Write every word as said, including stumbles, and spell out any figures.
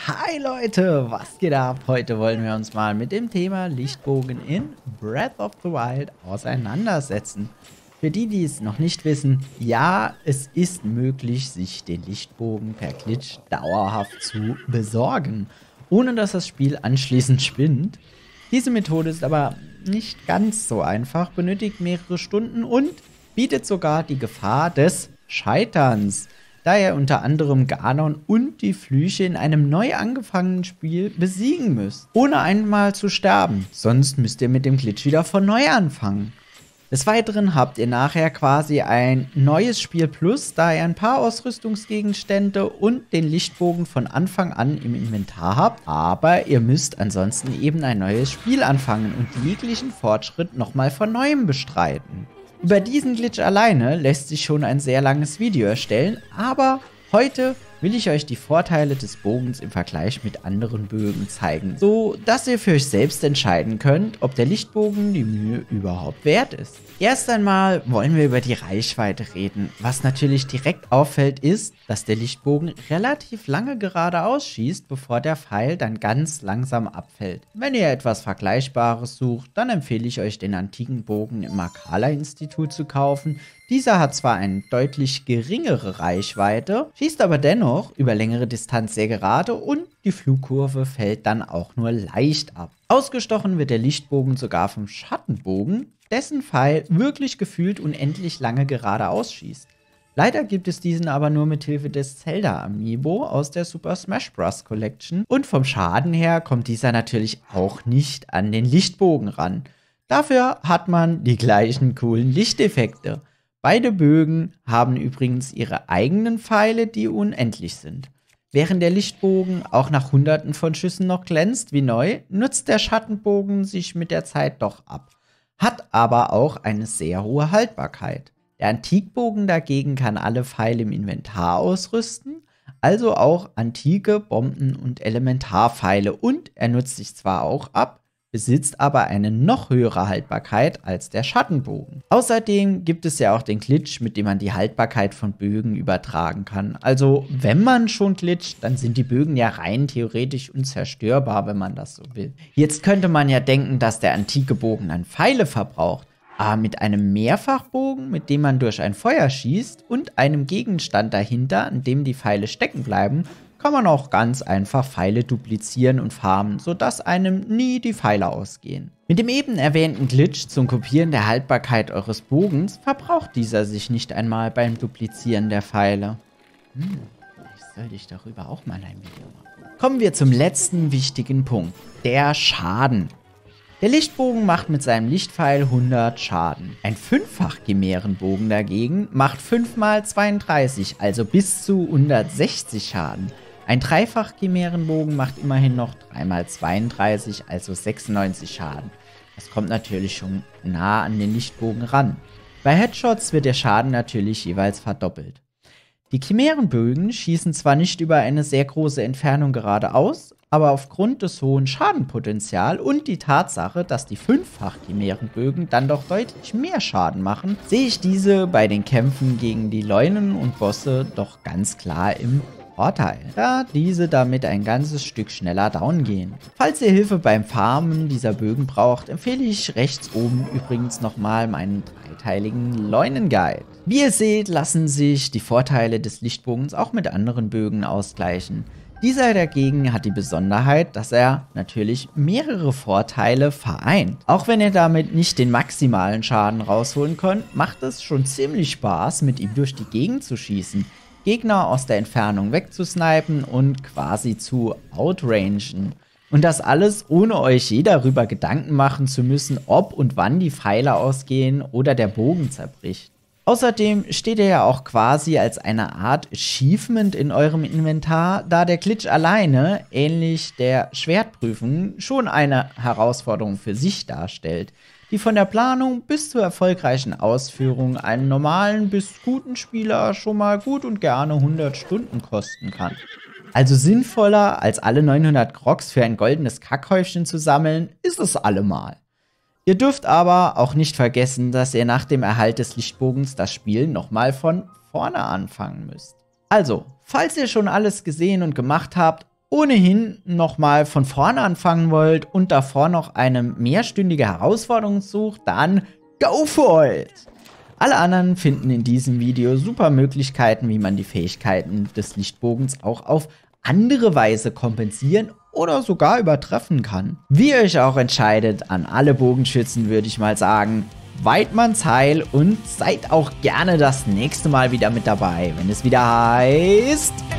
Hi Leute, was geht ab? Heute wollen wir uns mal mit dem Thema Lichtbogen in Breath of the Wild auseinandersetzen. Für die, die es noch nicht wissen, ja, es ist möglich, sich den Lichtbogen per Glitch dauerhaft zu besorgen, ohne dass das Spiel anschließend spinnt. Diese Methode ist aber nicht ganz so einfach, benötigt mehrere Stunden und bietet sogar die Gefahr des Scheiterns, da ihr unter anderem Ganon und die Flüche in einem neu angefangenen Spiel besiegen müsst, ohne einmal zu sterben. Sonst müsst ihr mit dem Glitch wieder von neu anfangen. Des Weiteren habt ihr nachher quasi ein neues Spiel Plus, da ihr ein paar Ausrüstungsgegenstände und den Lichtbogen von Anfang an im Inventar habt, aber ihr müsst ansonsten eben ein neues Spiel anfangen und jeglichen Fortschritt nochmal von neuem bestreiten. Über diesen Glitch alleine lässt sich schon ein sehr langes Video erstellen, aber heute will ich euch die Vorteile des Bogens im Vergleich mit anderen Bögen zeigen, so dass ihr für euch selbst entscheiden könnt, ob der Lichtbogen die Mühe überhaupt wert ist. Erst einmal wollen wir über die Reichweite reden. Was natürlich direkt auffällt ist, dass der Lichtbogen relativ lange geradeaus schießt, bevor der Pfeil dann ganz langsam abfällt. Wenn ihr etwas Vergleichbares sucht, dann empfehle ich euch den antiken Bogen im Makala-Institut zu kaufen. Dieser hat zwar eine deutlich geringere Reichweite, schießt aber dennoch über längere Distanz sehr gerade und die Flugkurve fällt dann auch nur leicht ab. Ausgestochen wird der Lichtbogen sogar vom Schattenbogen, dessen Pfeil wirklich gefühlt unendlich lange geradeaus schießt. Leider gibt es diesen aber nur mit Hilfe des Zelda Amiibo aus der Super Smash Bros. Collection und vom Schaden her kommt dieser natürlich auch nicht an den Lichtbogen ran. Dafür hat man die gleichen coolen Lichteffekte. Beide Bögen haben übrigens ihre eigenen Pfeile, die unendlich sind. Während der Lichtbogen auch nach hunderten von Schüssen noch glänzt wie neu, nutzt der Schattenbogen sich mit der Zeit doch ab. Hat aber auch eine sehr hohe Haltbarkeit. Der Antikbogen dagegen kann alle Pfeile im Inventar ausrüsten, also auch antike Bomben- und Elementarpfeile, und er nutzt sich zwar auch ab, besitzt aber eine noch höhere Haltbarkeit als der Schattenbogen. Außerdem gibt es ja auch den Glitch, mit dem man die Haltbarkeit von Bögen übertragen kann. Also wenn man schon glitscht, dann sind die Bögen ja rein theoretisch unzerstörbar, wenn man das so will. Jetzt könnte man ja denken, dass der antike Bogen dann Pfeile verbraucht. Aber mit einem Mehrfachbogen, mit dem man durch ein Feuer schießt, und einem Gegenstand dahinter, an dem die Pfeile stecken bleiben, kann man auch ganz einfach Pfeile duplizieren und farmen, sodass einem nie die Pfeile ausgehen. Mit dem eben erwähnten Glitch zum Kopieren der Haltbarkeit eures Bogens verbraucht dieser sich nicht einmal beim Duplizieren der Pfeile. Hm, vielleicht sollte ich darüber auch mal ein Video machen. Kommen wir zum letzten wichtigen Punkt, der Schaden. Der Lichtbogen macht mit seinem Lichtpfeil hundert Schaden. Ein Fünffach-Chimärenbogen dagegen macht fünf mal zweiunddreißig, also bis zu hundertsechzig Schaden. Ein Dreifach-Chimärenbogen macht immerhin noch drei mal zweiunddreißig, also sechsundneunzig Schaden. Das kommt natürlich schon nah an den Lichtbogen ran. Bei Headshots wird der Schaden natürlich jeweils verdoppelt. Die Chimärenbögen schießen zwar nicht über eine sehr große Entfernung geradeaus, aber aufgrund des hohen Schadenpotenzials und die Tatsache, dass die Fünffach-Chimärenbögen dann doch deutlich mehr Schaden machen, sehe ich diese bei den Kämpfen gegen die Leunen und Bosse doch ganz klar im Vorteil, da diese damit ein ganzes Stück schneller down gehen. Falls ihr Hilfe beim Farmen dieser Bögen braucht, empfehle ich rechts oben übrigens nochmal meinen dreiteiligen Leunen-Guide. Wie ihr seht, lassen sich die Vorteile des Lichtbogens auch mit anderen Bögen ausgleichen. Dieser dagegen hat die Besonderheit, dass er natürlich mehrere Vorteile vereint. Auch wenn ihr damit nicht den maximalen Schaden rausholen könnt, macht es schon ziemlich Spaß, mit ihm durch die Gegend zu schießen, Gegner aus der Entfernung wegzusnipen und quasi zu outrangen. Und das alles, ohne euch je darüber Gedanken machen zu müssen, ob und wann die Pfeile ausgehen oder der Bogen zerbricht. Außerdem steht er ja auch quasi als eine Art Achievement in eurem Inventar, da der Glitch alleine, ähnlich der Schwertprüfung, schon eine Herausforderung für sich darstellt, die von der Planung bis zur erfolgreichen Ausführung einen normalen bis guten Spieler schon mal gut und gerne hundert Stunden kosten kann. Also sinnvoller als alle neunhundert Grogs für ein goldenes Kackhäufchen zu sammeln, ist es allemal. Ihr dürft aber auch nicht vergessen, dass ihr nach dem Erhalt des Lichtbogens das Spiel nochmal von vorne anfangen müsst. Also, falls ihr schon alles gesehen und gemacht habt, ohnehin nochmal von vorne anfangen wollt und davor noch eine mehrstündige Herausforderung sucht, dann go for it! Alle anderen finden in diesem Video super Möglichkeiten, wie man die Fähigkeiten des Lichtbogens auch auf andere Weise kompensieren oder sogar übertreffen kann. Wie ihr euch auch entscheidet, an alle Bogenschützen würde ich mal sagen, Weidmanns Heil und seid auch gerne das nächste Mal wieder mit dabei, wenn es wieder heißt